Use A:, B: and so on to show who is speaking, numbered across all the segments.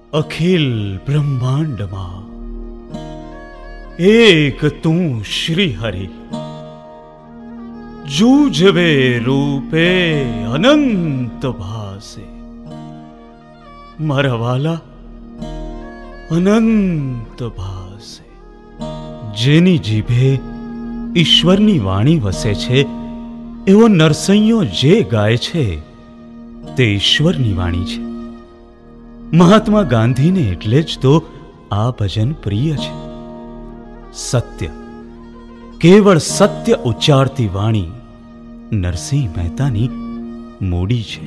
A: अखिल ब्रह्मांड मां एक तू श्री हरि, जूझवे रूपे अनंत भासे। मारा वाला अनंत भासे। जेनी जीभे ईश्वरनी वाणी वसे छे एवो नरसैयो जे गाय छे ते ईश्वरनी वाणी छे। महात्मा गांधी ने एटले ज तो आ भजन प्रिय छे। सत्य, केवल सत्य उच्चारती वाणी नरसिंह मेहतानी मूडी छे।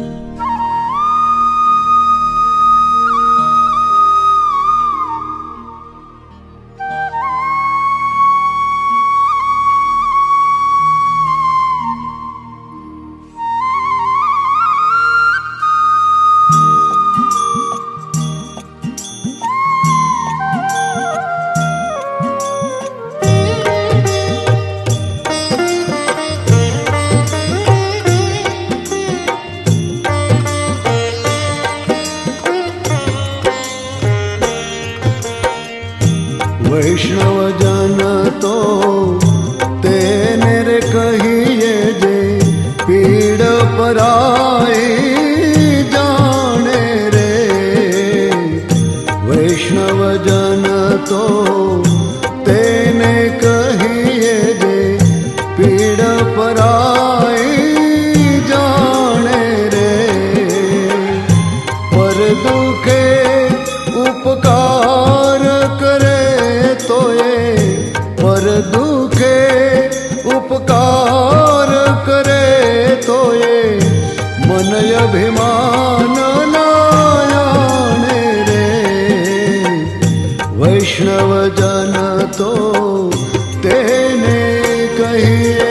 B: वैष्णव जन तो तेने रे कहिए जे पीड़ पराई जाने रे। वैष्णव जन तो तेने कहिए जे पीड़ पराई जाने रे। पर दुखे उपकार करे पर दुखे उपकार करे तो ये मन अभिमान नायाने रे। वैष्णव जन तो तेने कहिए।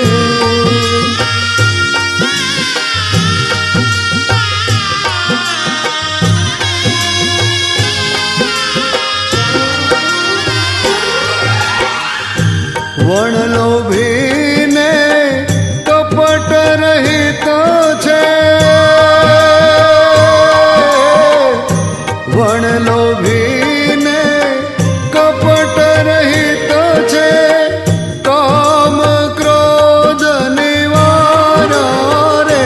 B: वण लोभी ने कपट रहित छे। वण लोभी ने कपट रहित छे। काम क्रोध निवारा रे।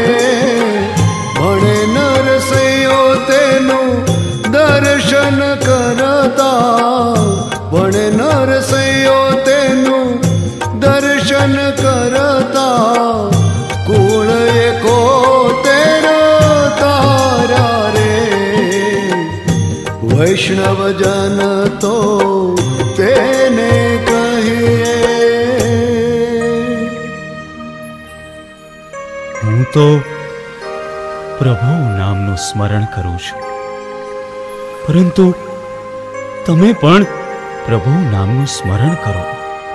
B: भणे नरसैयो तेनु दर्शन करता। भणे नरसैयो तेनु दर्शन करता। कुल एको तेरा तारा रे। वैष्णव जन तो तेने कहिए।
A: हूँ तो प्रभु नामनु स्मरण करूं छुं, परंतु तमे पण प्रभु नामनु स्मरण करो।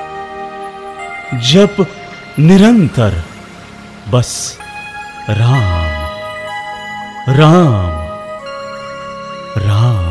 A: जप निरंतर बस राम राम राम।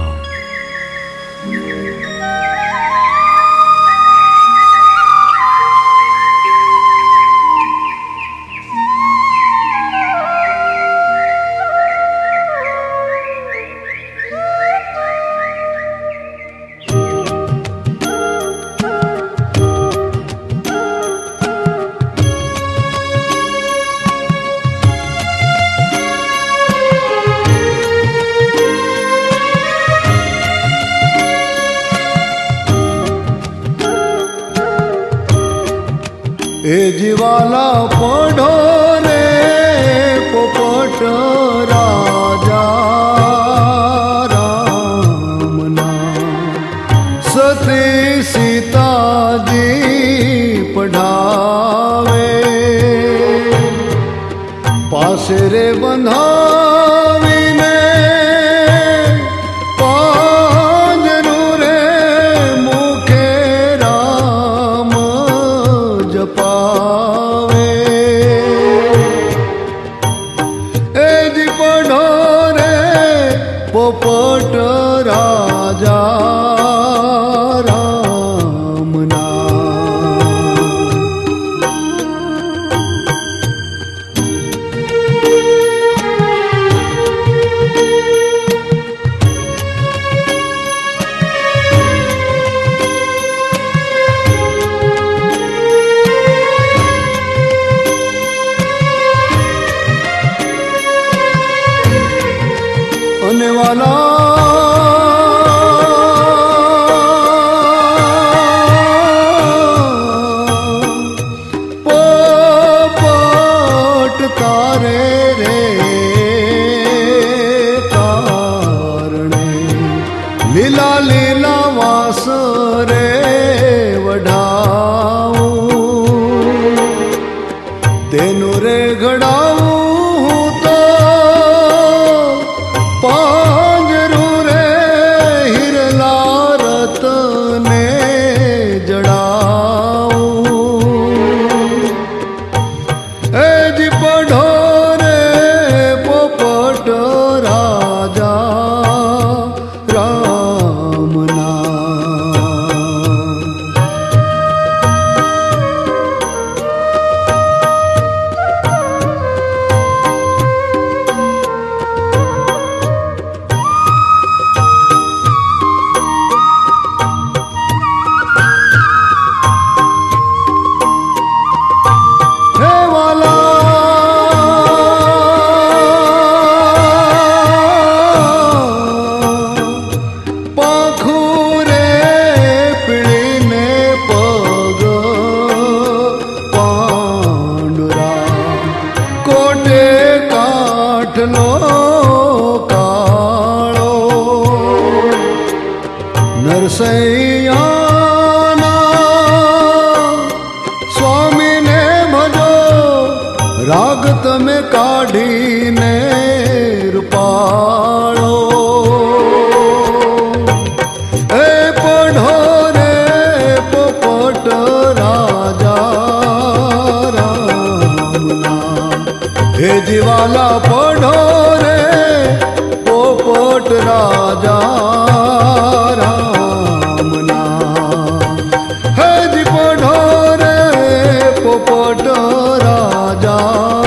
B: ए जीवाला पढ़ो रे पोपट राजा राम नाम। सती सीता जी पढ़ावे। पासे रे बंधावी ने पांजरू रे मुखे राम जपावे। ए जी पढ़ो रे पोपट राजा राम नाम। होने वाला पोपट तारे रे कारणे लीला लीला वास रे वढाऊं तेनु रे घड़ाऊं तो पांजरू रे हिरला रतने जड़ाऊं ए जी पढ़ो रे पोपट राजा राम नाम। हे वाला पाखुरे पिळीने पग पांडुरा कोटे काठलो काळो नरसैयाना स्वामी ने भजो राग तमे काढ़ीने रूपाळो ए पढ़ो रे पोपट राजा राम नाम। हे जीवाला पढ़ो रे पोपट राजा राम नाम। हे जी पढ़ो रे पोपट राजा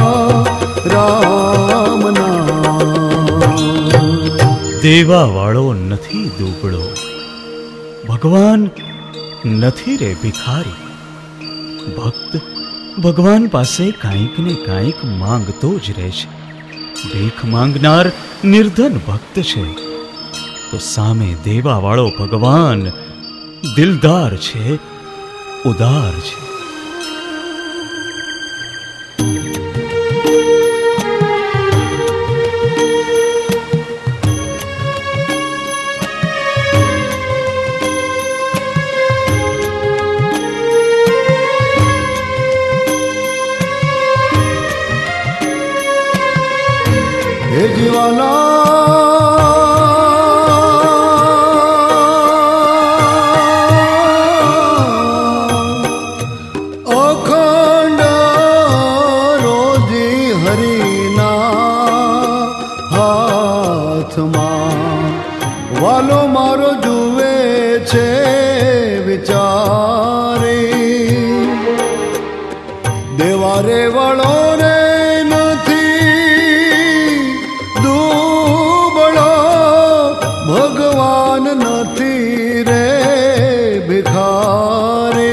B: राम नाम।
A: देवा वाळो નથી દુબળો, ભગવાન નથી રે ભિખારી। ભક્ત ભગવાન પાસે કાંઈક ને કાંઈક માંગતો જ રહેશે। ભીખ માંગનાર નિર્ધન ભક્ત છે, તો સામે દેવા વાળો ભગવાન દિલદાર છે, ઉદાર છે।
B: हे जीवाला अखंड रोजी हरिना हाथમાં वालो मारो जुवे छे विचारी देवारे वालो रे भगवान नथी रे भिखारी।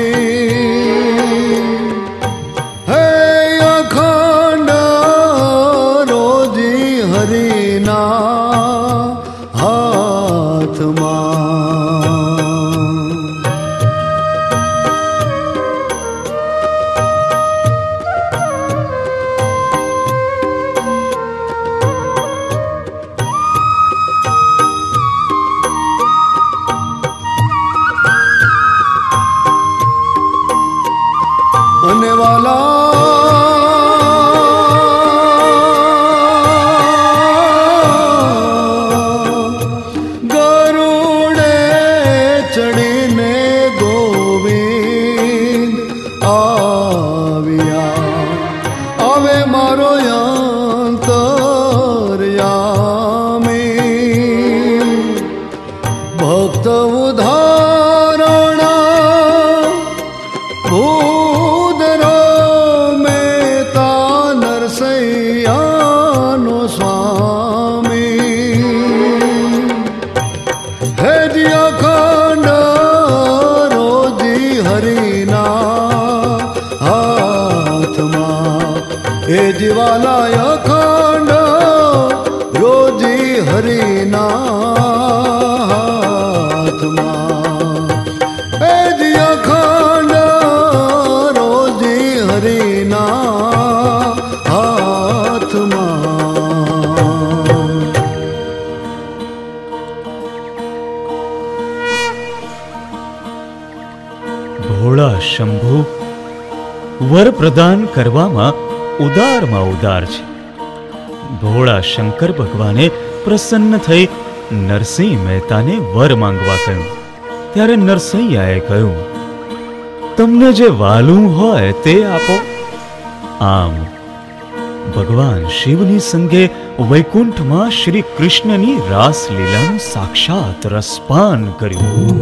B: हे अखंड रोजी हरिना हाथમાં होने वाला गरुड़े चढ़ीने गोविंद आविया आवे मारो अंतर्यामी भक्त उदाहरणा भूदरो मेता नरसैयानो स्वामी। हे जी अखंड रोजी हरिना हाथમાં हे जीवाला अखंड रोजी हरि હરિના હાથમાં એ જ અખંડ રોજી હરિના હાથમાં
A: ભોળા શંભુ વર પ્રદાન કરવામાં ઉદારમાં ઉદાર છે. ભોળા શંકર ભગવાને પ્રસન્ન થઈ નરસિંહ મહેતાને વર માંગવા કહ્યું. ત્યારે નરસિંહયાએ કહ્યું, તમને જે વાલું હોય તે આપો. આમ ભગવાન શિવની સંગે વૈકુંઠમાં શ્રી કૃષ્ણની રાસલીલાનું સાક્ષાત રસપાન કર્યું.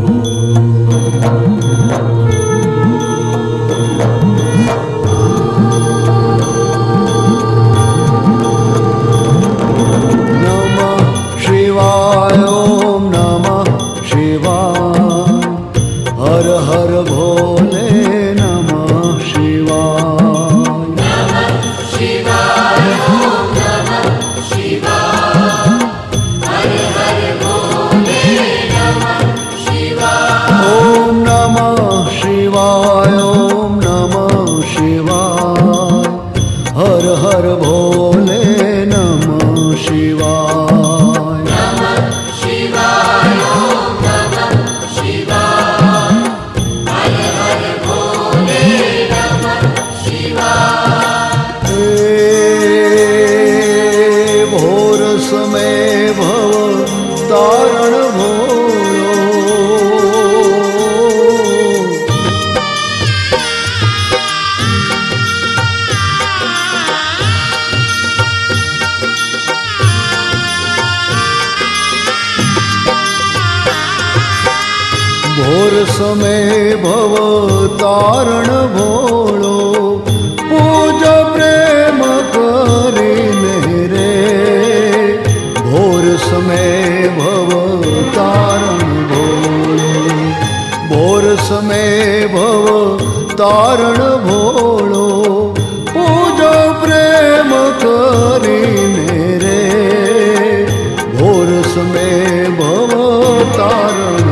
B: ભોર સમય ભવ તારણ ભોળો પૂજ પ્રેમ કરીને રે ભોર સમય ભવ તારણ ભોળો ભોર સમય ભવ તારણ ભોળો પૂજ પ્રેમ કરીને રે ભોર સમય ભવ તારણ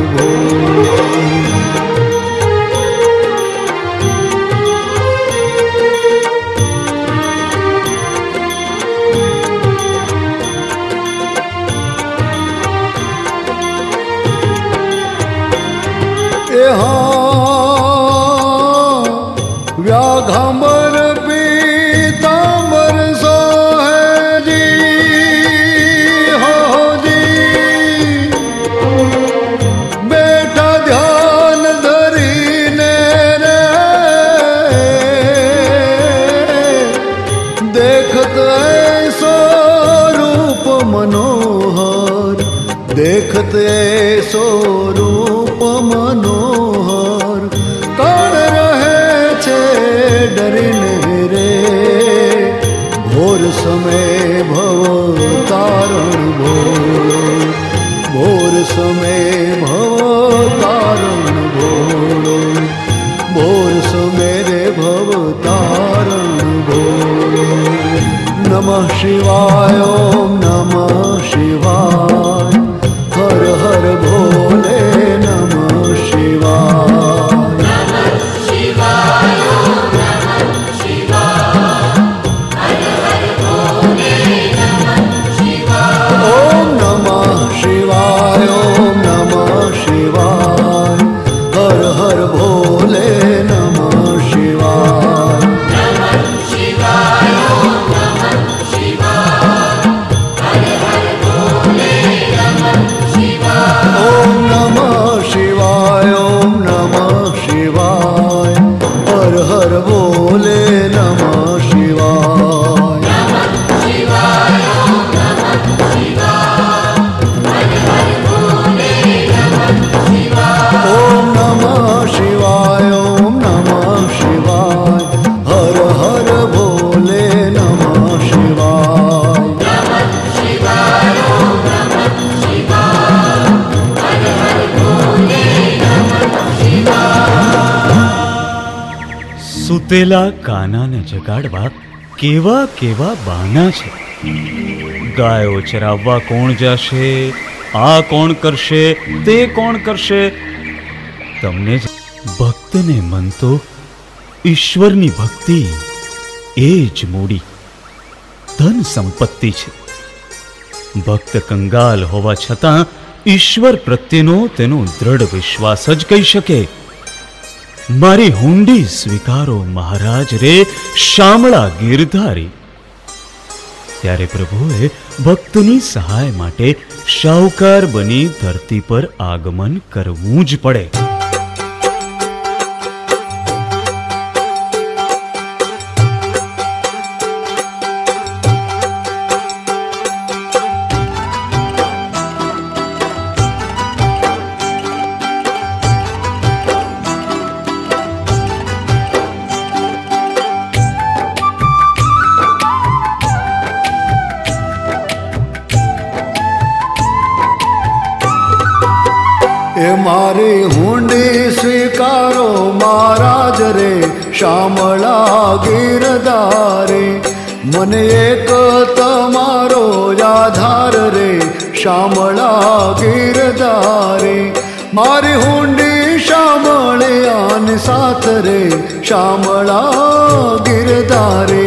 B: વ્યાઘાંબર પીતાંબર સોહેજી હોજી બેઠા ધ્યાન ધરીને રે દેખત એસો રૂપ મનોહર દેખત એસો રૂપ મનોહર કણ રહે છે ડરીને રે ભોર સમય ભવ તારણ ભોળો ભોર સમય ભવ તારણ ભોળો ભોર સમય રે ભવ તારણ ભોળો નમઃ શિવાય ઓમ નમઃ શિવાય હર હર ભોલે નમઃ શિવાય ઓમ નમઃ શિવાય ઓમ નમઃ શિવાય હર હર ભોલે નમઃ શિવાય ઓમ નમઃ શિવાય ઓમ નમઃ શિવાય હર હર ભોલે નમઃ શિવાય ઓમ નમઃ શિવાય ઓમ નમઃ શિવાય હર હર ભોલે નમઃ શિવાય
A: સુતેલા કાનાને જગાડવા કેવા કેવા બહાના છે. ગાયો ચરાવવા કોણ જશે, આ કોણ કરશે, તે કોણ કરશે. તમને જ ભક્તને મન તો ઈશ્વરની ભક્તિ એ જ મૂડી ધન સંપત્તિ છે. ભક્ત કંગાલ હોવા છતાં ઈશ્વર પ્રત્યેનો તેનો દ્રઢ વિશ્વાસ જ કહી શકે, મારી હુંડી સ્વીકારો મહારાજ રે શામળા ગીરધારી. ત્યારે પ્રભુએ ભક્તની સહાય માટે શાહુકાર બની ધરતી પર આગમન કરવું જ પડે.
B: મારી હુંડી સ્વીકારો મહારાજ રે શામળા ગીરધારે. મને એક તમારો આધાર રે શામળા ગીરધારે. મારી હુંડી શામળિયાની સાથ રે શામળા ગીરધારે.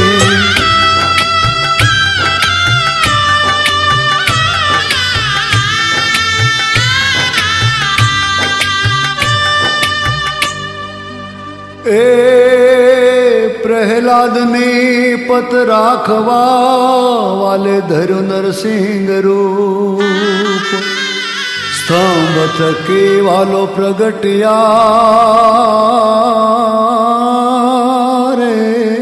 B: એ પ્રહલાદની પત રાખવા વાલે ધર્યું નરસિંહ રૂપ. સ્તંભ થકી વાલો પ્રગટ્યા રે.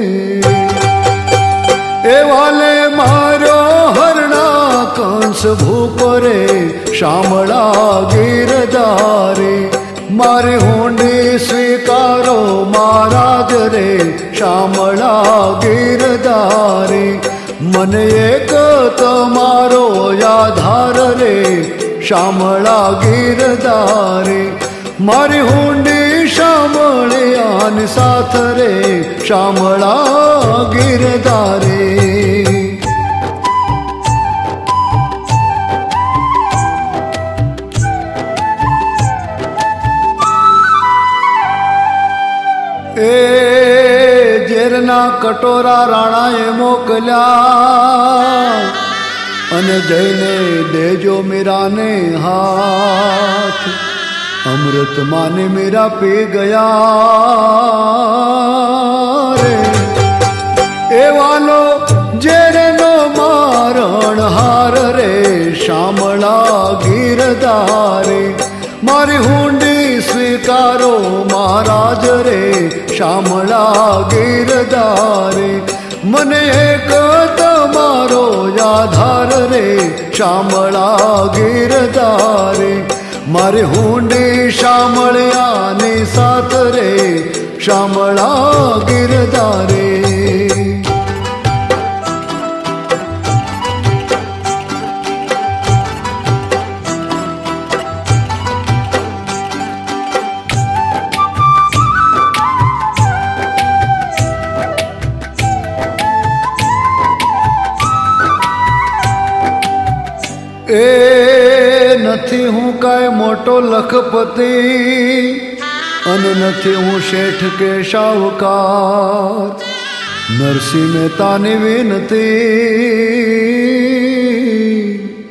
B: એ વાલે મારો હરણા કંસ ભૂકો રે શામળા ગીરધારે. મારી હુંડી સ્વીકારો મહારાજ રે શામળા ગીરધારે. મને એક તમારો આધાર રે શામળા ગીરધારે. મારી હુંડી શામળિયાની સાથ રે શામળા ગીરધારે. એ ઝેરના કટોરા રાણાએ મોકલ્યા અને જઈને દેજો મીરાને હાથ. અમૃત માને મીરા પી ગયા રે. એ વાલો ઝેરનો મારણ હાર રે શામળા ગીરધારે. મારી હુંડી સ્વીકારો મહારાજ રે શામળા ગીરધારે. મને એક તમારો આધાર રે શામળા ગીરધારે. મારી હુંડી શામળિયાની સાથ રે શામળા ગીરધારે. એ નથી હું કાંઈ મોટો લખપતિ અને નથી હું શેઠ કે શાહુકાર. નરસિંહ મહેતાની વિનતી.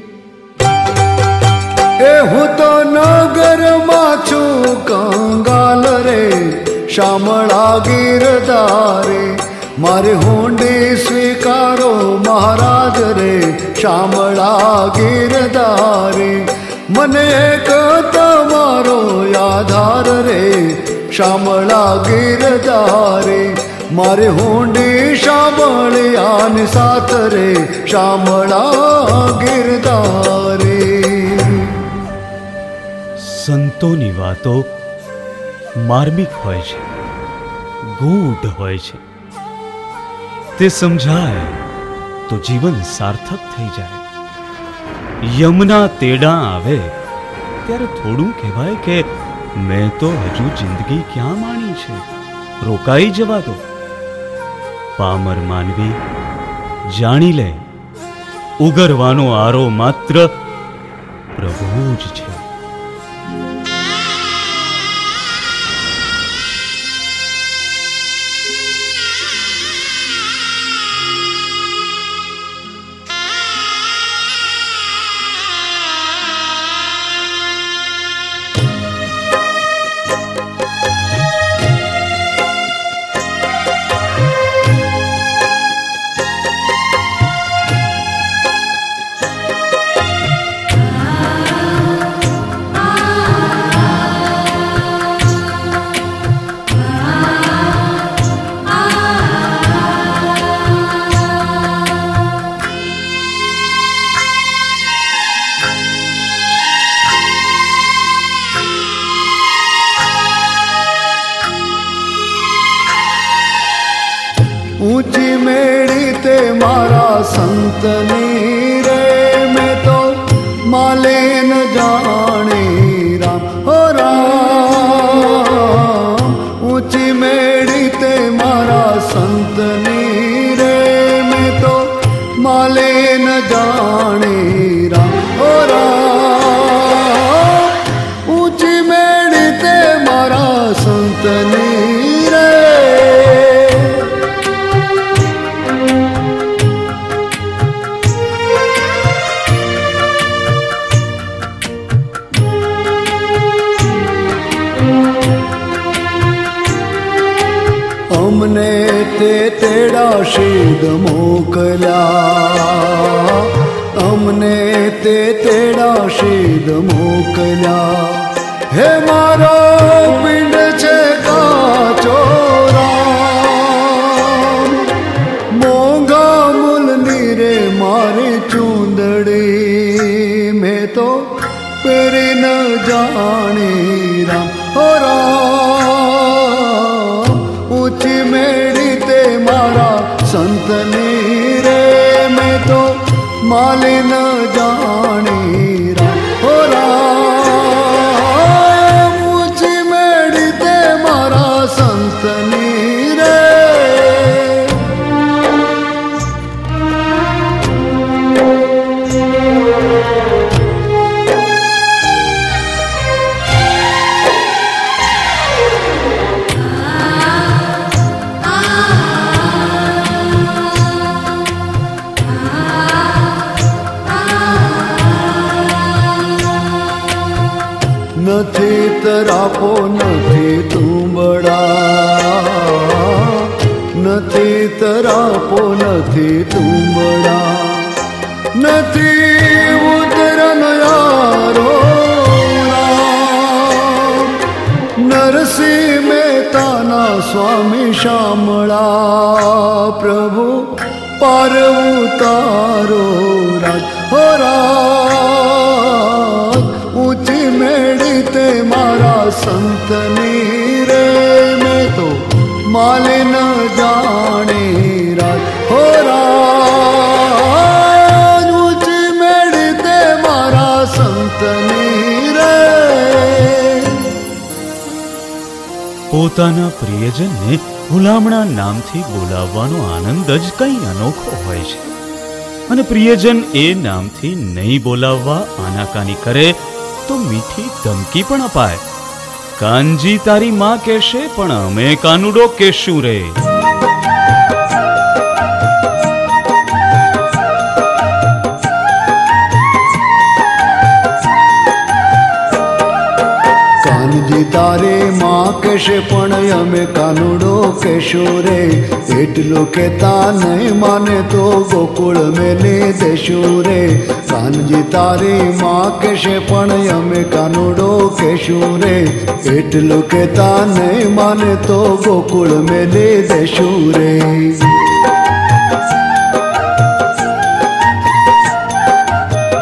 B: એ હું તો નગરમાં છું કંગાલ રે શામળા ગીરધારે. મારી હુંડી સ્વીકારો મહારાજ રે શામળા ગીરધારે. મને એક તમારો આધાર રે શામળા ગીરધારે. મારી હુંડી શામળિયાની સાથ રે શામળા ગીરધારે.
A: સંતોની વાતો માર્મિક હોય છે, ગૂઢ હોય છે. તે સમજાય તો જીવન સાર્થક થઈ જાય. યમના તેડા આવે ત્યારે થોડું કહેવાય કે મેં તો હજુ જિંદગી ક્યાં માણી છે, રોકાઈ જવા દો. પામર માનવી જાણી લે, ઉગરવાનો આરો માત્ર પ્રભુ જ છે.
B: ऊंची मेड़ी ते मारा संतनी रे, मैं तो माले न जाने राम हो राम. ऊंची मेड़ी ते मारा संतनी रे, मैं तो माले न जाने राम हो राम. ऊंची मेड़ी ते मारा संतनी रे. हमने ते तेड़ा शीद मोकल्या, हमने ते तेड़ा शीद मोकल्या. हे मारो पिंड छे काचो राम, मोंघा मूलनी रे मारी चूंदड़ी, मैं तो पेरी न जानी राम हो राम. ऊंची मेड़ी ते मारा संतनी रे, मैं तो माले न जानी राम हो राम. ऊंची मेड़ी ते मारा संतनी रे. નથી તરાપો નથી તુંબડા, નથી તરાપો નથી તુંબડા, નથી ઉતરન યારો રામ. નરસિંહ મહેતાના સ્વામી શામળા, પ્રભુ પાર ઉતારો રાજ હો રાજ. ऊंची मेड़ी ते मारा संतनी रे, मैं तो माले न जाने राज हो राज. ऊंची मेड़ी ते मारा संतनी रे.
A: પોતાના પ્રિયજનને હુલામણા નામથી બોલાવવાનો આનંદ જ કંઈ અનોખો હોય છે, અને પ્રિયજન એ નામથી નહીં બોલાવવા આનાકાની કરે તો મીઠી ધમકી પણ અપાય. કાનજી તારી માં કહેશે પણ અમે કાનુડો કહેશું રે.
B: કાનજી તારે માં કહેશે પણ અમે કાનુડો કહેશું રે. એટલું કેતા નહીં માને તો ગોકુળ મેલી દેશું રે. કાનજી તારી માં કહેશે પણ અમે કાનુડો કહેશું રે. એટલું કેતા નહીં માને તો ગોકુળ મેલી દેશું રે.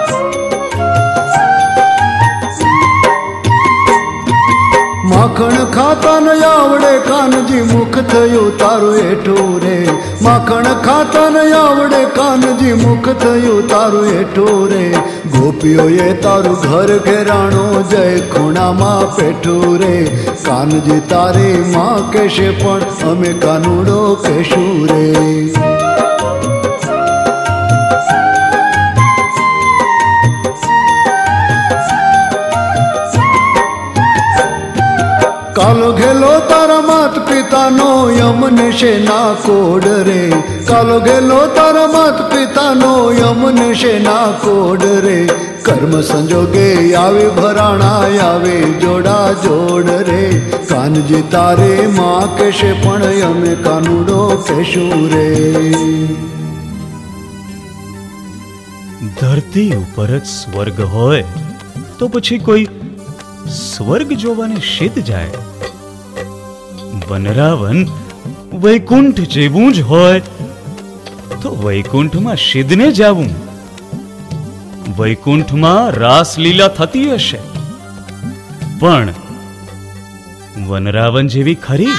B: માખણ ખાતા ન આવડે કાનજી મુખ થયું તારું એઠું રે માખણ ખાતા ન આવડે કાનજી મુખ થયું તારું એઠું રે ગોપીઓએ તારું ઘર ઘેરાણું જય ખૂણામાં પેઠું રે કાનજી તારી માં કહેશે પણ અમે કાનુડો કહેશું રે કાલો ઘેલો તારા માત પિતાનો યમને છે ના કોડ રે કાલો ઘેલો તારા માત પિતાનો યમને છે ના કોડ રે કર્મ સંજોગે આવે ભરાણા આવે જોડા જોડ રે કાનજી તારે માં કહેશે પણ અમે કાનુડો કહેશું રે
A: ધરતી ઉપર જ સ્વર્ગ હોય તો પછી કોઈ સ્વર્ગ જોવાને શીત જાય વનરાવન વૈકુંઠ જેવું જ હોય તો વૈકુંઠમાં શિદને જાવું વૈકુંઠમાં રાસલીલા થતી હશે પણ વનરાવન જેવી ખરી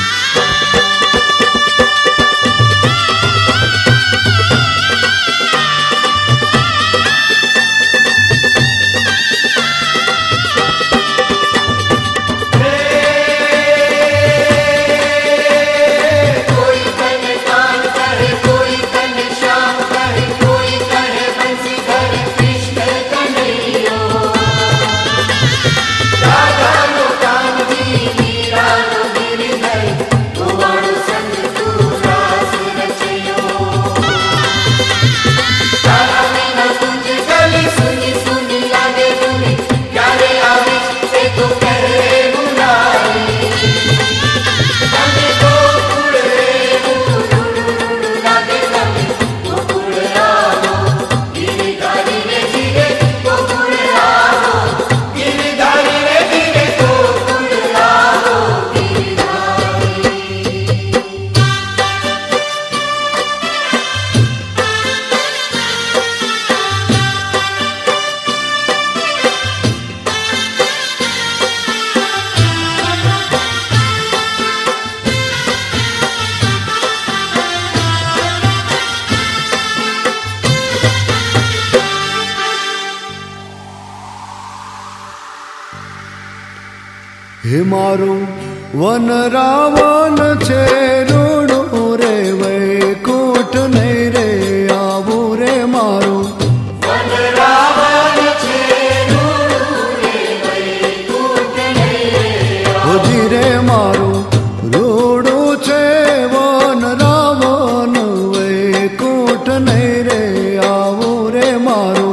B: હે મારું વનરાવન છે રૂડું રે વૈકુંઠ નહીં રે આવું રે મારું વનરાવન છે રૂડું રે વૈકુંઠ નહીં રે હોજી રે મારું રૂડું છે વનરાવન વૈકુંઠ નહીં રે આવું રે મારું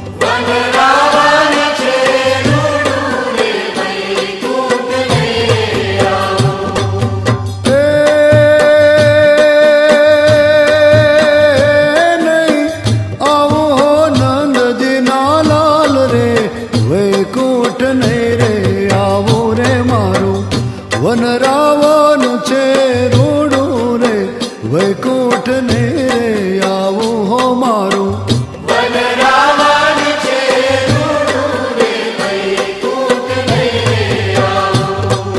B: વનરાવન છે રૂડું રે વૈકુંઠ ને રે આવું હો મારું વનરાવન છે રૂડું રે વૈકુંઠ ને રે આવું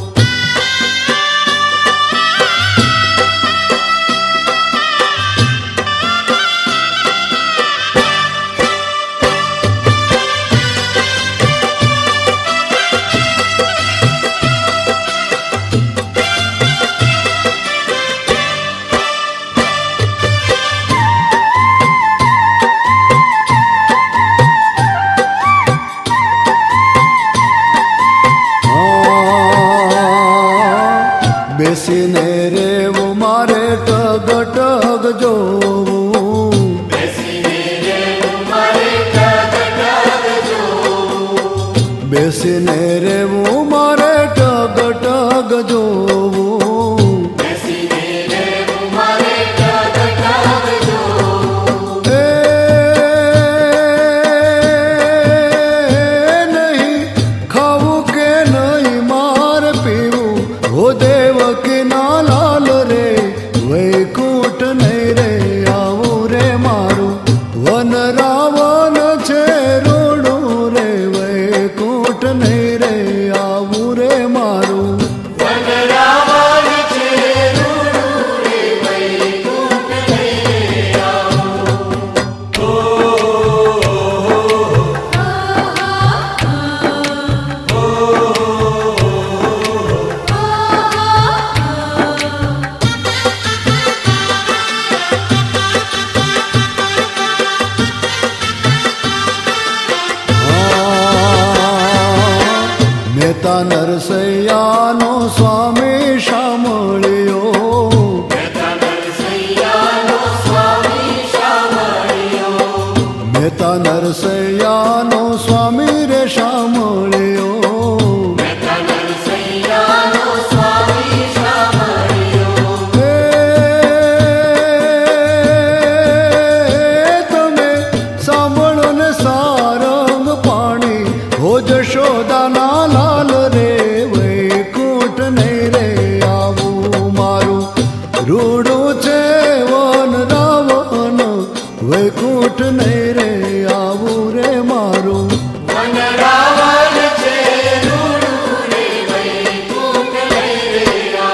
B: બેસીને રેવું મારે ટગ ટગ જોવું બેસીને રેવું મારે ટગ ટગ જોવું બેસીને રેવું મારે ટગ ટગ જોવું બેસીને રેવું મારે ટગ ટગ જોવું નહીં ખાવું કે નહીં માર પીવું હો દેવકી ના લાલ રે વૈકુંઠ નહીં રે આવું રે મારું વનરાવન છે રૂડું રે વૈકુંઠ નહીં રે મહેતા નરસૈયાનો સ્વામી સાંભળ્યો. મહેતા નરસૈયાનો સ્વામી રે સાંભળ્યો. જશોદાના લાલ રે વૈકુંઠ નહીં રે આવું મારું રૂડું છે વન રાવણ વૈકુંઠ નહીં રે આવું રે મારું વન રાવણ છે રૂડું રે વૈકુંઠ નહીં રે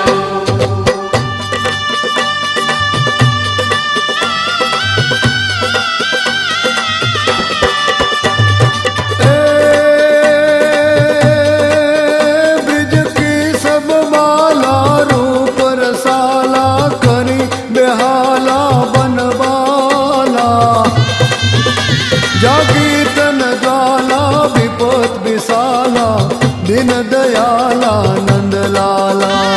B: जागीतन ज्वाला विपत विसाला दिन दयाला नंदलाला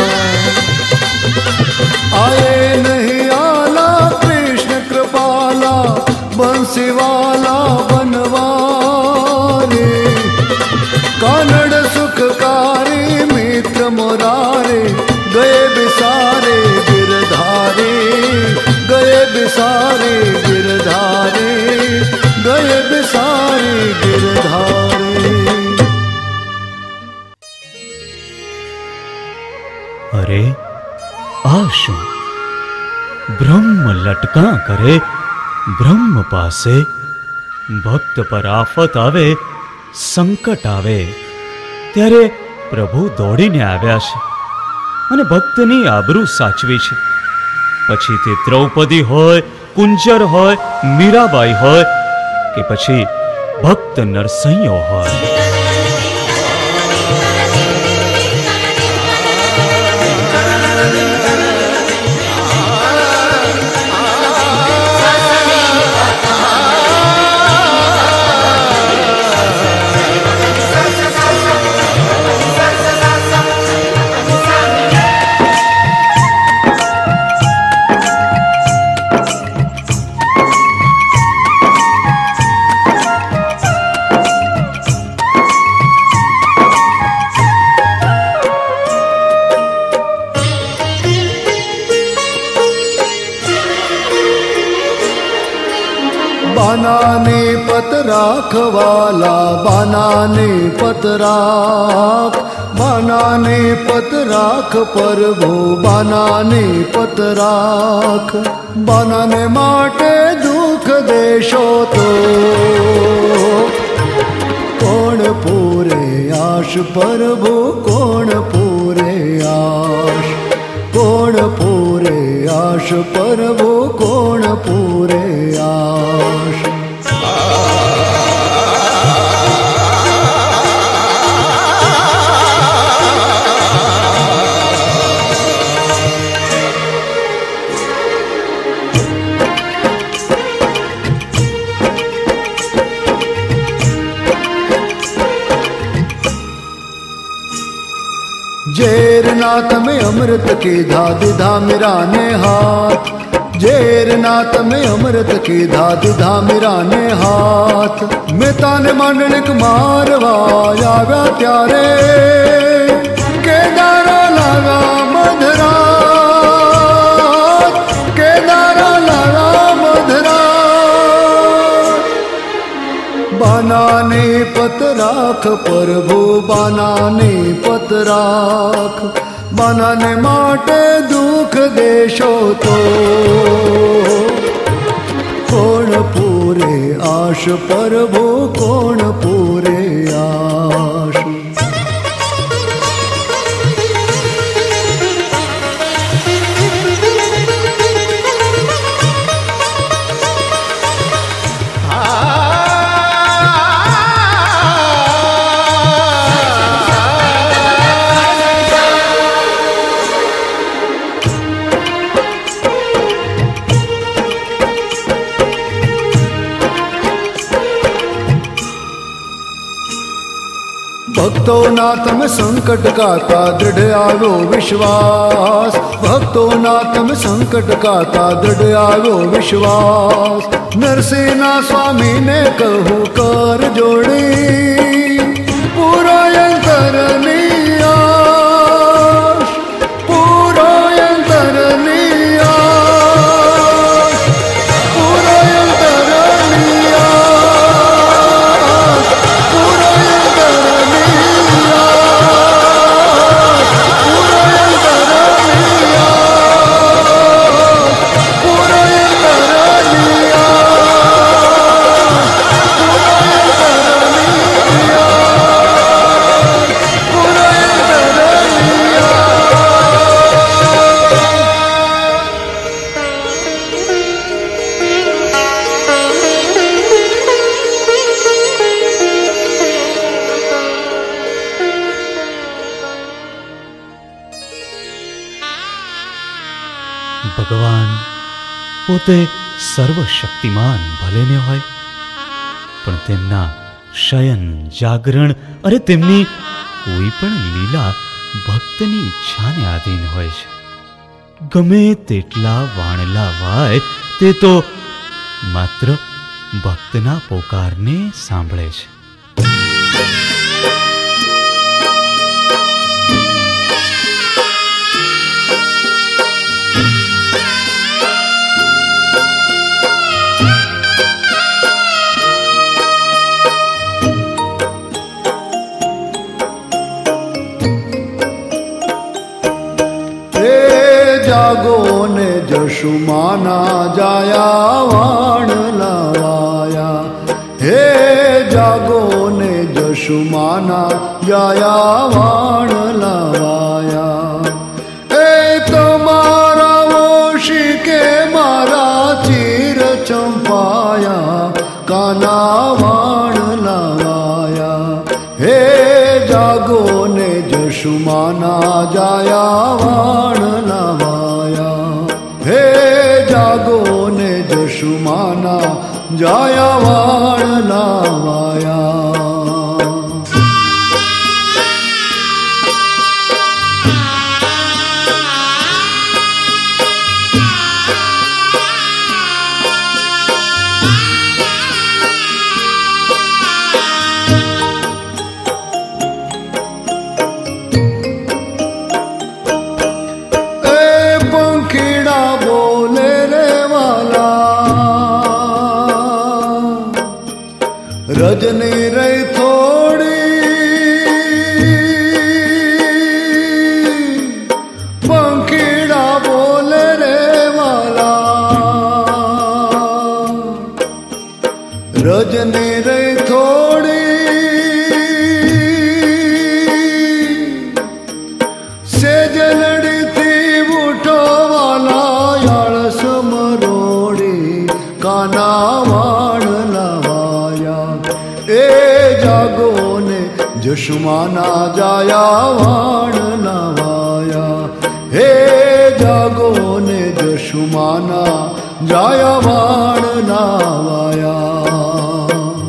B: आए नहीं आला कृष्ण कृपाला बंसीवाला बनवारे कानड़ सुखकारी मित्र मोरारे गए बिसारे गिरधारे गए बिसारे गिरधारे गए बिसारे गिरधारे.
A: अरे आ શું? બ્રહ્મ લટકા કરે બ્રહ્મ પાસે. ભક્ત પર આફત આવે, સંકટ આવે ત્યારે પ્રભુ દોડીને આવ્યા છે અને ભક્તની આબરૂ સાચવી છે. પછી તે દ્રૌપદી હોય, કુંજર હોય, મીરાબાઈ હોય કે પછી ભક્ત નરસૈયો હોય.
B: बानाने पत राखवाला बानाने पत राख बानाने पत राख प्रभु बानाने पत राख बानाने माटे दुख देशो तो कोण पूरे आश प्रभु कोण पूरे आश कोण पूरे आश प्रभु कोण पूरे आश. जेरनाथ में अमृत की धा मेरा ने हाथ जेरनाथ में अमृत की धा मेरा ने हाथ मेता ने मांडलिक मारवा आव्या त्यारे केदारा लागा मधरा केदारा लागा मधरा बानाने पत राख प्रभु बानाने पत राख बानाने माटे दुख देशो तो कोण पूरे आश प्रभु कोण पूरे आश. ભક્તોના તમે સંકટ કાતા દૃઢ આવ્યો વિશ્વાસ, ભક્તોના તમે સંકટ કાતા દૃઢ આવ્યો વિશ્વાસ. નરસિંહના સ્વામીને કહું કર જોડી પૂરો અંતરની આશ, પૂરો અંતરની આશ, પૂરો અંતરની આશ, પૂરો અંતરની આશ, પૂરો અંતરની આશ, પૂરો અંતરની
A: ભગવાન પોતે સર્વશક્તિમાન ભલે ને હોય, પણ તેમના શયન જાગરણ અરે તેમની કોઈ પણ લીલા ભક્તની ઈચ્છાને આધીન હોય છે. ગમે તેટલા વાણલા વાય તે તો માત્ર ભક્તના પોકારને સાંભળે છે.
B: જાગો ને જશુમાના જાયા વાણ લાવાયા, હે જાગો ને જશુમાના જાયા વાણ લાવાયા. એ તમારા વોશી કે મારા ચીર ચંપાયા, કાના વાણ લાવાયા. હે જાગો ને જશુમાના જાયા વાણ લાવાયા, હે જાગો ને જશુમાના જાયા વાણ લાવાયા. રજની રહી થોડી, પંખીડા બોલે રે વાલા. રજની રહી થોડી, સેજલડીથી ઉઠો વાલા, આળસ મરોડી કાના વાણ લાવાયા. એ જાગો ને જશુમાના જાયા વાણ લાવાયા, હે જાગો ને જશુમાના જાયા વાણ લાવાયા.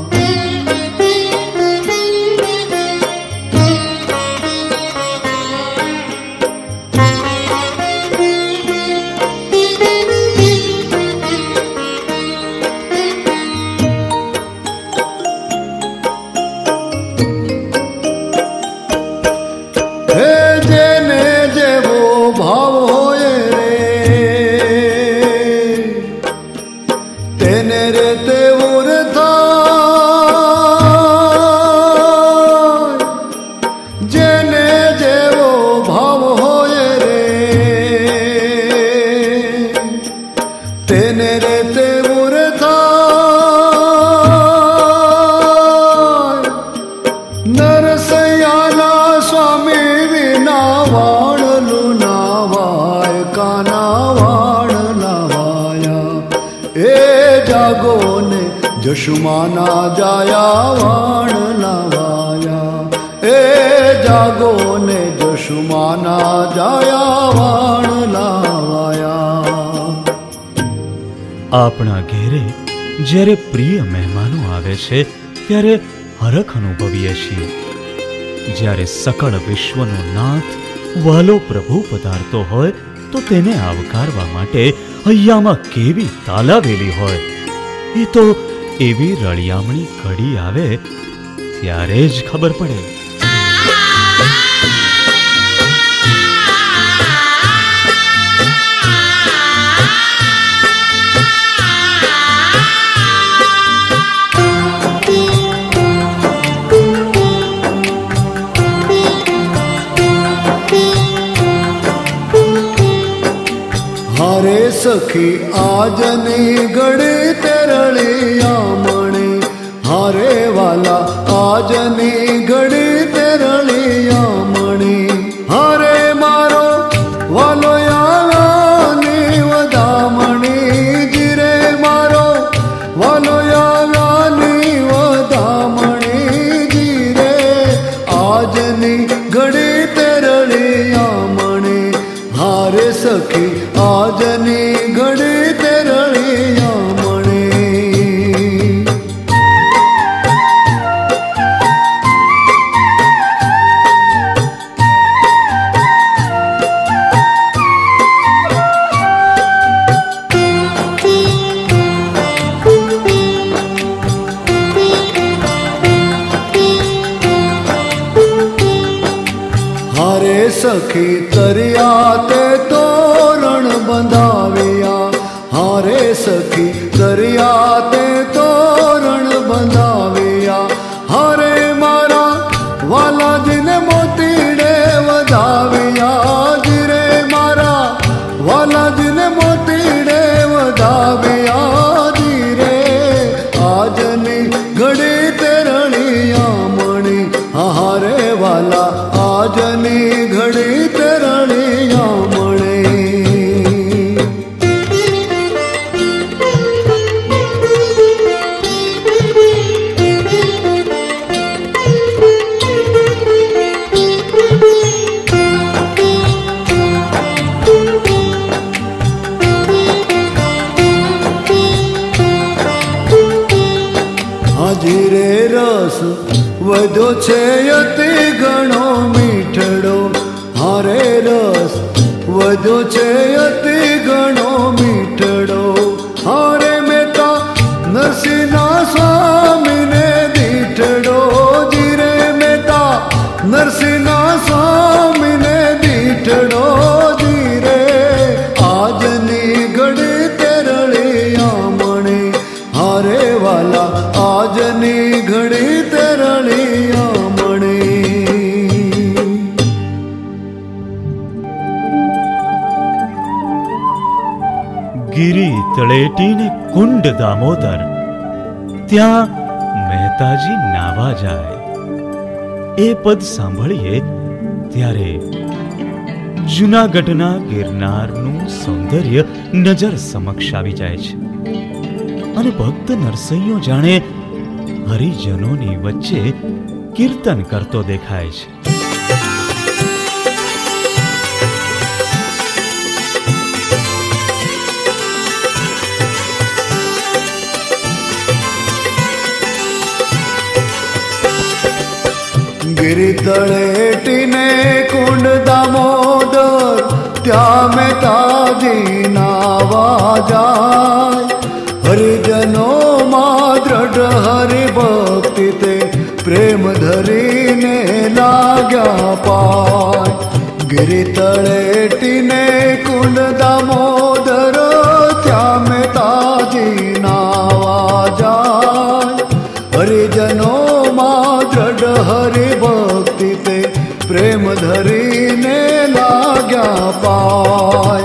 B: જશુમાના જાયા વાણ લાવાયા, એ જાગો ને જશુમાના જાયા વાણ લાવાયા.
A: આપણા ઘેરે જ્યારે પ્રિય મહેમાનો આવે છે ત્યારે હરખ અનુભવીએ છીએ. જ્યારે સકળ વિશ્વનો નાથ વાલો પ્રભુ પધારતો હોય તો તેને આવકારવા માટે હૈયામાં કેવી તાલાવેલી હોય. એ તો એવી રળિયામણી ઘડી આવે ત્યારે જ ખબર પડે.
B: हारे सखी आजनी गड़े तेरलिया मणे, हारे वाला आजनी गड़े तेरलिया मणे. हारे मारो वालो यानी वदामणी, जिरे मारो वालो यानी वदामणी, जिरे आजनी गड़े तेरलिया मणे. हारे सखी आजनी घड़ी तेरलिया मणे. हारे सखी तरिया ते तोरण बंधाविया, हारे सखी दरिया ते तोरण बंधाविया. हारे मारा वाला जिन मोतीड़े वधाविया, जिरे मारा वाला जिन मोतीड़े वधाविया, जिरे आजनी घड़ी तेरलिया मणी. हारे वाला आजनी घड़ी तेरलिया मणे. जीरे रस वधो छे यति घणो मीठड़ो, हारे रस वधो छे यति घणो मीठड़ो. हारे मेता नरसिंह स्वामी ने दीठड़ो, जीरे मेता नरसिंह स्वामी ने दीठड़ो, जीरे आजनी घड़ी तेरलिया मणे. हारे वाला आजनी घड़ी तेरलिया मणे.
A: ગિરી તળેટી ને કુંડ દામોદર, ત્યાં મહેતાજી નાવા જાય. એ પદ સાંભળીએ ત્યારે જૂનાગઢના ગિરનારનું સૌંદર્ય નજર સમક્ષ આવી જાય છે અને ભક્ત નરસૈયો જાણે હરિજનોની વચ્ચે કીર્તન કરતો દેખાય છે.
B: गिरी तळेटी ने कुंड दामोदर, त्या मेताजी नावा जाय. हरिजनो मा दृढ़ हरि भक्ति ते प्रेम धरी ने लाग्या पाय. गिरी तळेटी ने कुंड दामोदर, त्या मेताजी नावा जाय. हरिजनो मा दृढ़ हरि भक्ति ते प्रेम धरी ने लाग्या पाय.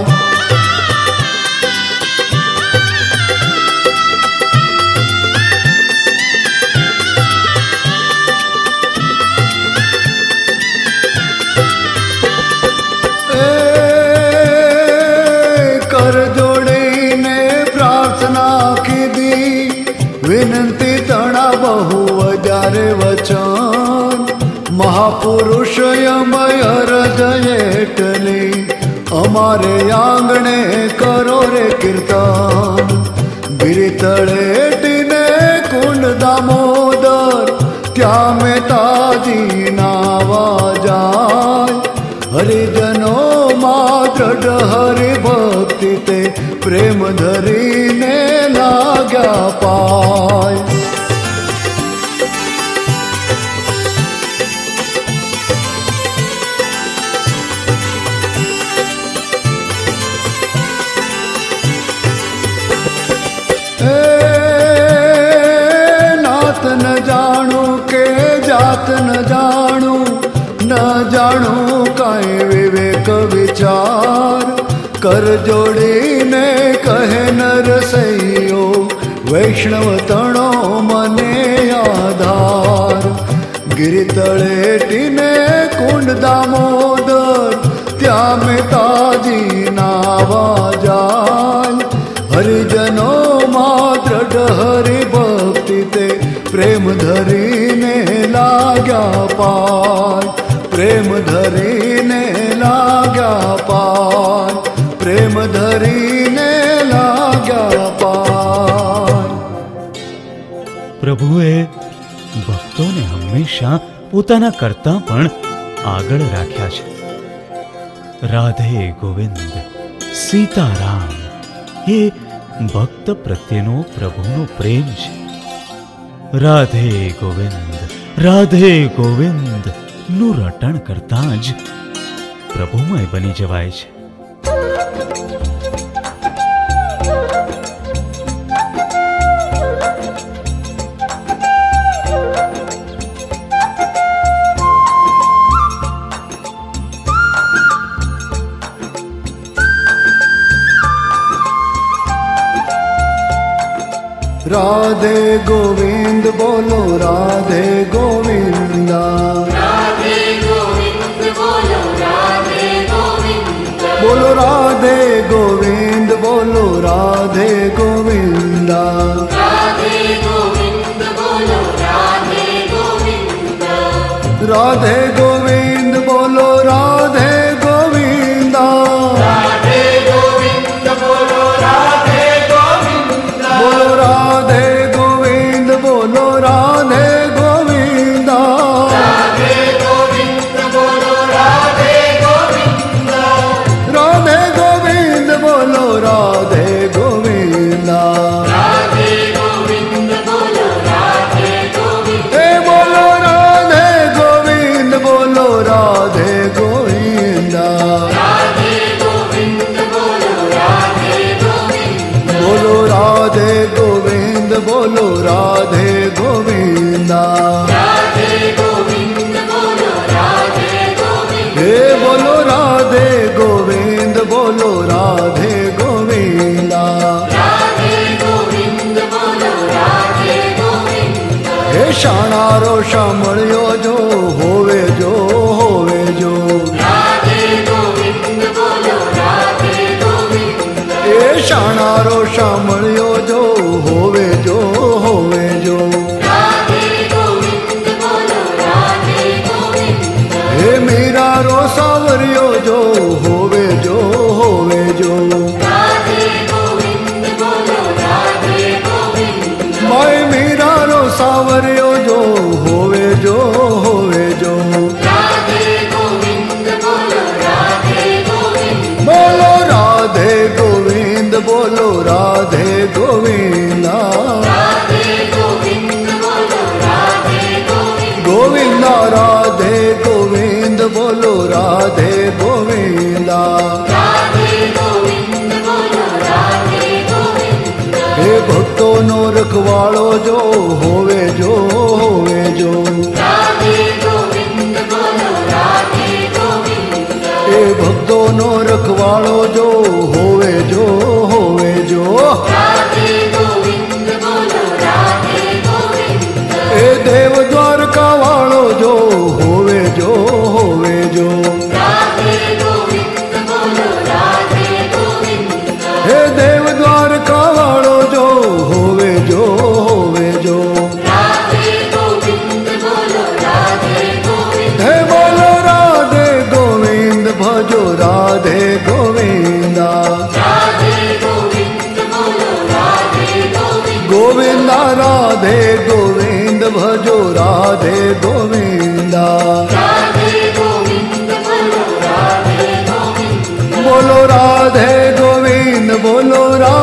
B: कर जोड़ी ने प्रार्थना की दी, विनंती तणा बहु वजारे वचन. महापुरुष यमय हृदय टली, अमारे आंगणे करो रे कीर्तन. गिरी तळेटी ने कुंड दामोदर, त्या मेताजी नावा प्रेम धरीने लाग्या पाय। नात न जाणू के जात न जाणू, न जाणू काई विवेक विचार। कर जोड़ीने कहे नर सैयो, वैष्णव तणो मने आधार। गिरि तळेटीने कुंड दामोदर, त्या में ताजी नावा जाय। हरिजनो मात्र हरि भक्ति ते, प्रेम धरीने लाग्या पाय। प्रेम धरीने लाग्या पाय, प्रेम धरीने लाग्या पाय।
A: પ્રભુએ ભક્તોને હંમેશા પોતાના કરતા પણ આગળ રાખ્યા છે. રાધે ગોવિંદ સીતારામ એ ભક્ત પ્રત્યેનો પ્રભુનો પ્રેમ છે. રાધે ગોવિંદ નું રટણ કરતા જ પ્રભુમય બની જવાય છે.
B: राधे गोविंद बोलो राधे गोविंदा,
C: राधे गोविंद बोलो राधे गोविंद,
B: बोलो राधे गोविंद बोलो राधे गोविंदा,
C: राधे गोविंद बोलो राधे गोविंद,
B: राधे गोविंद बोलो राधे गोविंदा,
C: राधे गोविंद बोलो राधे गोविंद,
B: बोलो राधे गोविंद बोलो राधे गोविंदा,
C: राधे गोविंद बोलो राधे गोविंद,
B: राधे गोविंद बोलो राधे गोविंदा,
C: राधे गोविंद बोलो राधे गोविंद,
B: हे बोलो राधे गोविंद बोलो राधे गोविंदा,
C: राधे गोविंद बोलो राधे गोविंद,
B: बोलो राधे गोविंद बोलो राधे गोविंदा,
C: राधे गोविंद बोलो राधे गोविंद,
B: हे बोलो राधे गोविंद बोलो राधे गोविंदा,
C: राधे गोविंद बोलो राधे गोविंद,
B: हे शाणारो शामळियो जो होवे जो होवे जो,
C: राधे गोविंद बोलो राधे गोविंद,
B: हे शाणारो शामळियो जो होवे जो होवे जो,
C: राधे गोविंद बोलो राधे गोविंद,
B: हे मीरा रो सावरियो जो होवे जो होवे जो,
C: राधे गोविंद बोलो राधे गोविंद,
B: माय मीरा रो सावरियो जो होवे जो होवे जो,
C: राधे गोविंद बोलो राधे गोविंद,
B: बोलो राधे गोविंद बोलो राधे गोविंदा,
C: राधे गोविंद बोलो राधे गोविंद,
B: गोविंदा राधे गोविंद बोलो राधे गोविंदा,
C: राधे गोविंद बोलो राधे गोविंद,
B: हे भक्तो नो रखवाड़ो जो होवे जो होवे जो,
C: राधे गोविंद बोलो राधे गोविंद,
B: हे भक्तो नो रखवाड़ो जो होवे जो होवे जो,
C: राधे गोविंद बोलो राधे गोविंद,
B: हे देव द्वारका वालो जो होवे जो होवे जो,
C: राधे गोविंद बोलो राधे गोविंद,
B: हे देव द्वारका वालो जो होवे जो होवे जो,
C: राधे गोविंद बोलो राधे गोविंद,
B: हे बोलो राधे गोविंद भजो राधे गोविंदा,
C: राधे गोविंद बोलो राधे गोविंद,
B: गोविंदा राधे गोविंद भजो राधे गोविंदा,
C: राधे गोविंद बोलो राधे गोविंद,
B: बोलो राधे गोविंद बोलो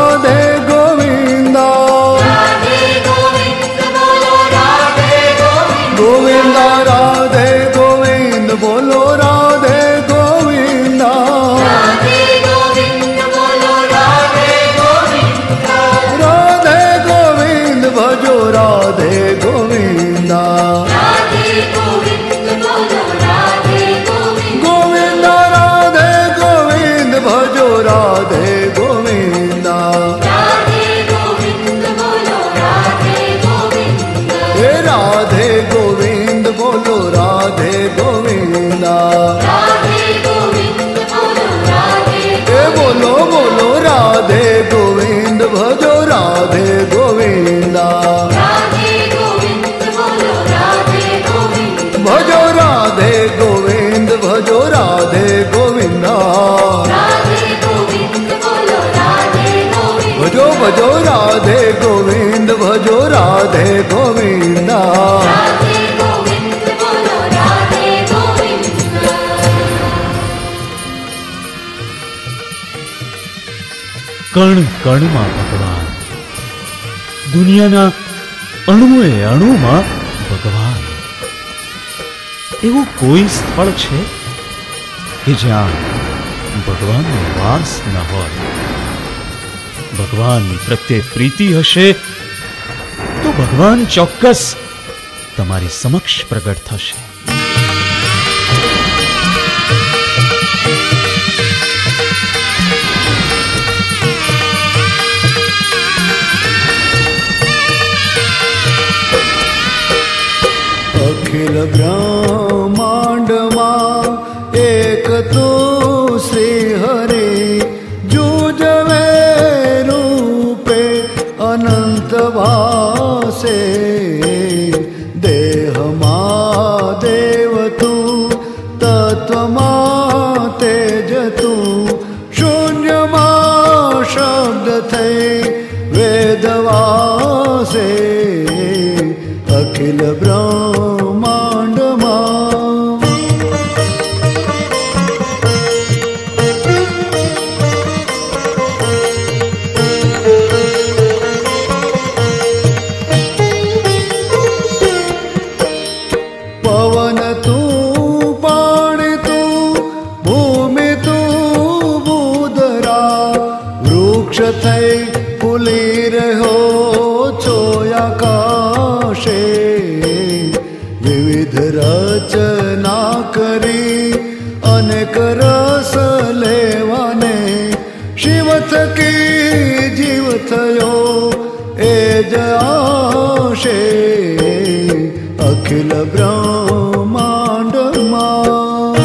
B: राधे गोविंद बोलो राधे गोविंदा
C: राधे गोविंद बोलो राधे
B: बोलो बोलो राधे गोविंद भजो राधे गोविंदा
C: राधे गोविंद बोलो राधे गोविंद
B: भजो राधे गोविंद भजो राधे गोविंदा
C: राधे गोविंद बोलो राधे गोविंद
B: भजो भजो राधे गोविंद भजो राधे गोविंदा
C: राधे गोविंद बोलो राधे गोविंद
A: કણ કણમાં ભગવાન, દુનિયાના અણુએ અણુમાં ભગવાન. એવું કોઈ સ્થળ છે કે જ્યાં ભગવાનનો વાસ ન હોય? ભગવાન પ્રત્યે પ્રીતિ હશે તો ભગવાન ચોક્કસ તમારી સમક્ષ પ્રગટ થશે.
B: अखिल ब्रह्मांडમાં એક તો શ્રી હરે જુજવે રૂપે અનંત વાસે દેહમાં દેવ તું તત્વમાં તેજ તું શૂન્યમાં શબ્દ થઈ વેદવાસે અખિલ બ્રહ્માંડમાં પવન તું પાણી તું ભૂમિ તું બુધરા વૃક્ષ થઈ ફૂલી રહ્યો છો આકાશે વિવિધ રચના કરી અનેક રસ લેવાને શિવ થકી જીવ થયો એ જ આશે અખિલ બ્રહ્માંડમાં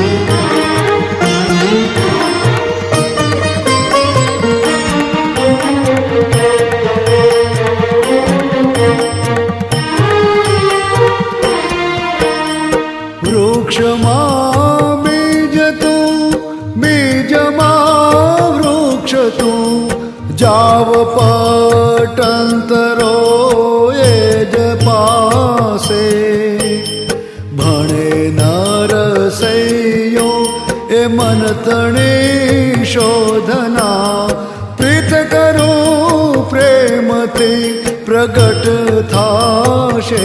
B: વૃક્ષમાં બીજ તું બીજમાં વૃક્ષ તું જાવ પટંતરો એ જ પાસે ભણે નરસૈયો એ મન તણી શોધના પ્રીત કરું પ્રેમથી પ્રગટ થાશે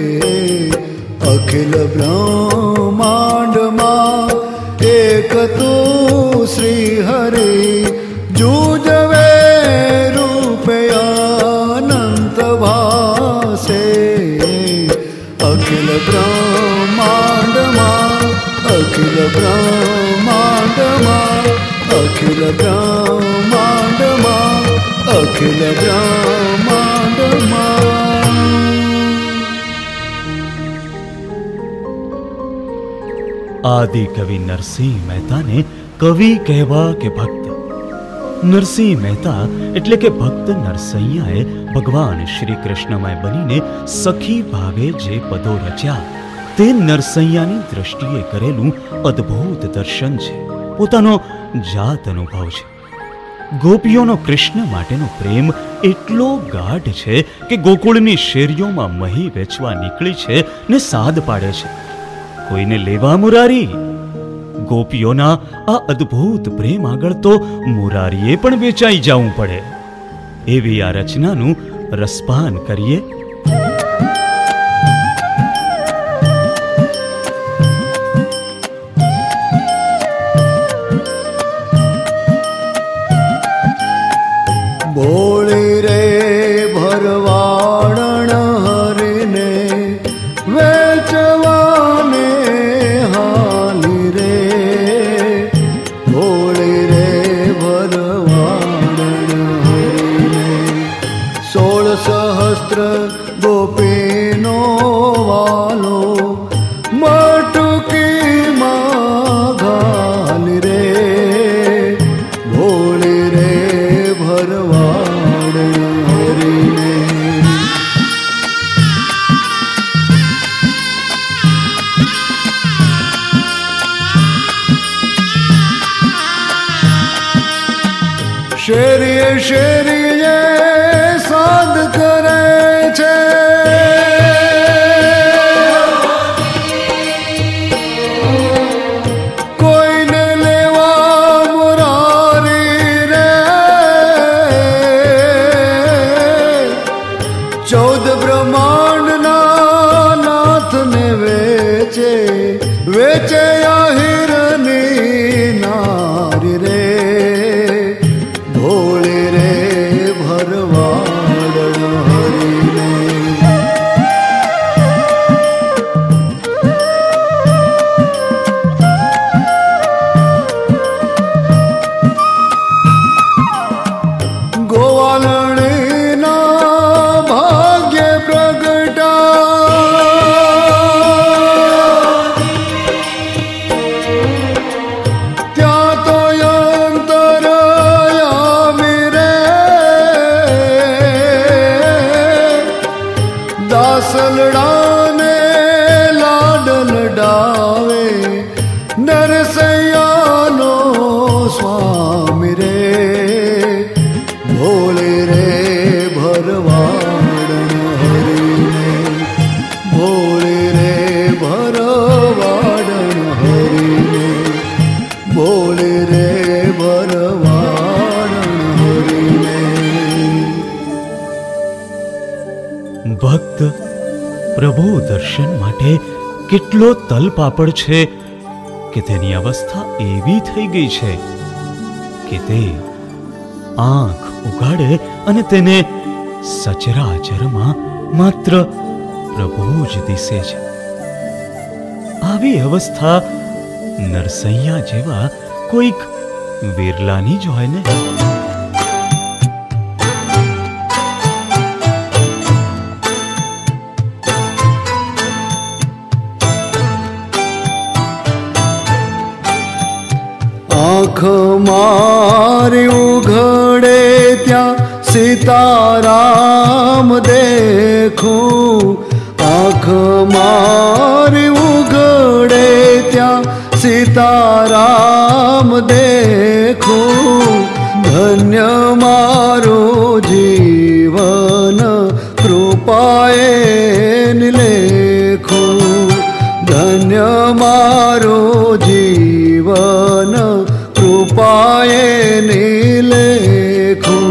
B: અખિલ બ્રહ્માંડમાં એક તું શ્રી હરિ જુજવે રૂપે અનંત ભાસે અખિલ બ્રહ્માંડમાં અખિલ બ્રહ્માંડમાં અખિલ બ્રહ્માંડમાં અખિલ બ્રહ્માંડમાં
A: આદિ કવિ નરસિંહ મહેતાને કવિ કહેવા કે ભક્ત? નરસિંહ મહેતા એટલે કે ભક્ત નરસૈયાએ ભગવાન શ્રી કૃષ્ણમય બનીને સખી ભાવે જે પદો રચ્યા તે નરસૈયાની દ્રષ્ટિએ કરેલું અદ્ભુત દર્શન છે, પોતાનો જાત અનુભવ છે. ગોપીઓનો કૃષ્ણ માટેનો પ્રેમ એટલો ગાઢ છે કે ગોકુળની શેરીઓમાં મહી વેચવા નીકળી છે ને સાદ પાડે છે, કોઈને લેવા મુરારી. ગોપીઓના આ અદ્ભુત પ્રેમ આગળ તો મુરારીએ પણ વેચાઈ જવું પડે. એવી આ રચનાનું રસપાન કરીએ.
B: ભોળી રે ભરવાડણ હરીને વેચવાને હાલી રે, ભોળી રે ભરવાડણ હરીને 16 સહસ્ત્ર ગોપીનો શેરીએ શેરીએ સાદ કરે છે, કોઈને લેવા મુરારી રે, 14 બ્રહ્માંડના નાથને વેચે વેચે આહિરની નારી રે, ભોળી રે ભરવાડ હરીને. ગોવાલણીના ભાગ્ય પ્રગટા, ત્યાં તો અંતરયામી રે, દાસલડાને લાડ લડાવે, નરસૈયાનો સ્વામી રે, ભોળી રે ભરવાડ હરીને, ભોળી રે ભરવાડ હરીને, ભોળી રે ભરવાડ હરીને.
A: ભક્ત પ્રભુ દર્શન માટે કેટલો તલપાપડ છે કે તેની અવસ્થા એવી થઈ ગઈ છે કે તે આંખ ઉગાડે અને તેને સચરાચરમાં માત્ર પ્રભુ જ દિસે છે. આવી અવસ્થા નરસૈયા જેવા કોઈક વિરલાની જ હોય ને.
B: આંખ મારી ઉઘડે ત્યાં સીતારામ દેખું, આંખ મારી ઉઘડે ત્યાં સીતારામ દેખું, ધન્ય મારું જીવન કૃપાએ નિલેખું, ધન્ય મારું જીવન કૃપાએ નિલેખું.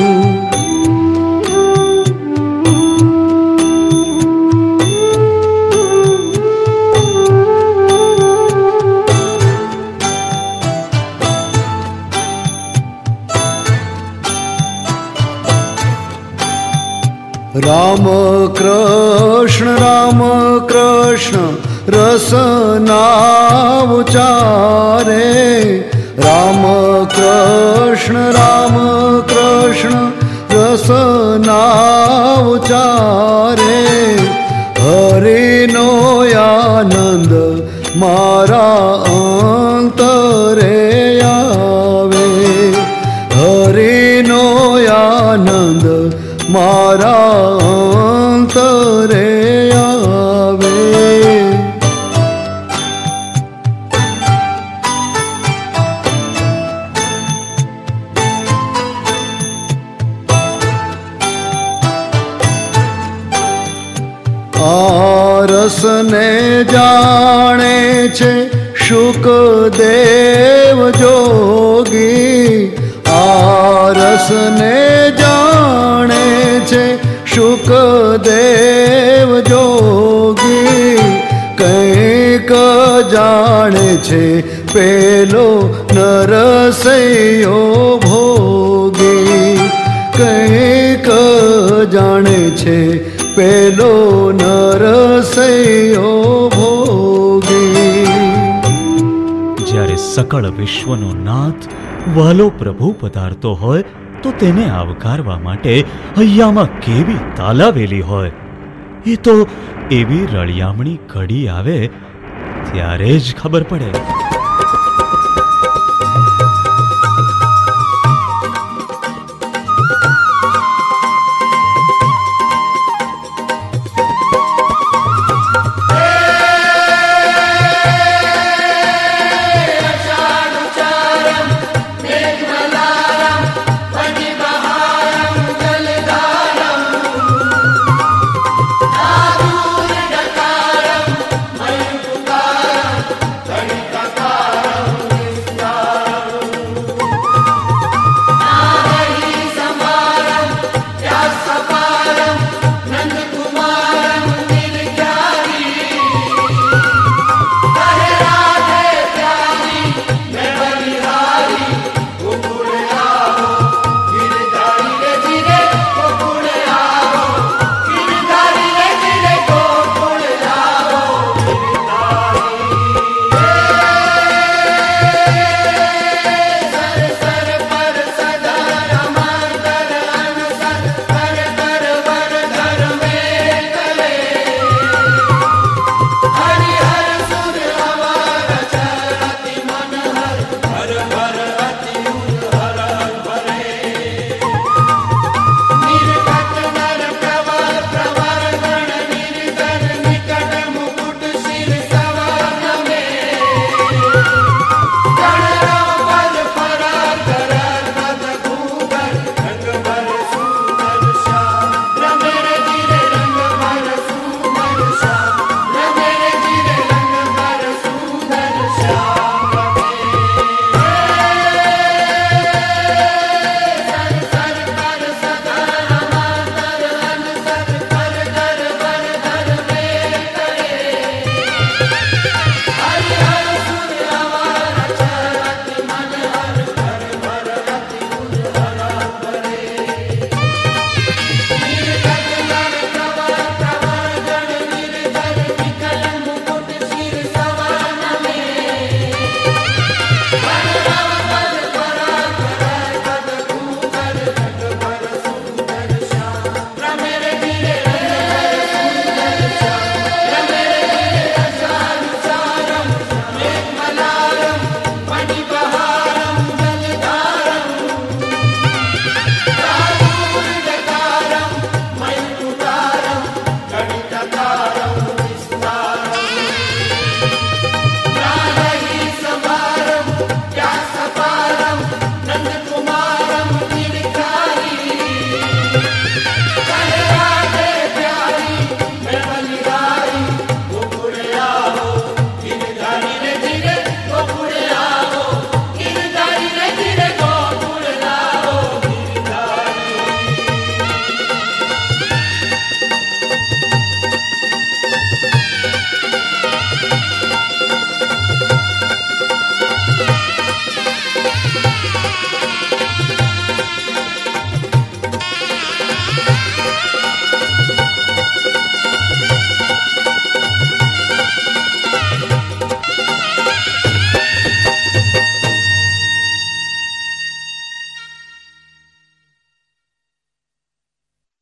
B: રામ કૃષ્ણ રસના ઉચારે, રામ કૃષ્ણ રસના ઉચારે, હરિનો આનંદ મારા અંતરે આવે, હરિનો આનંદ મારા અંતરે આવે. આ રસને જાણે છે શુકદેવ જોગી, આ રસને જાણે છે શુકદેવ જોગી, કંઈક જાણે છે પેલો નરસૈયો ભોગી, કંઈક જાણે છે પેલો નરસૈયો ભોગી.
A: જ્યારે સકળ વિશ્વનો નાથ વાલો પ્રભુ પધારતો હોય તો તેને આવકારવા માટે હૈયામાં કેવી તાલાવેલી હોય. એ તો એવી રળિયામણી ઘડી આવે ત્યારે જ ખબર પડે.